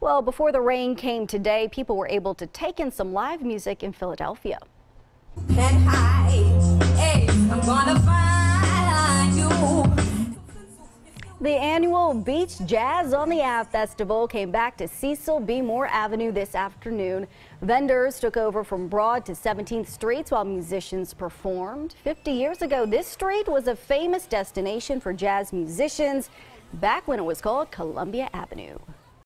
Well, before the rain came today, people were able to take in some live music in Philadelphia. The annual Beech Jazz on the Ave Festival came back to Cecil B. Moore Avenue this afternoon. Vendors took over from Broad to 17th Streets while musicians performed. 50 years ago, this street was a famous destination for jazz musicians back when it was called Columbia Avenue.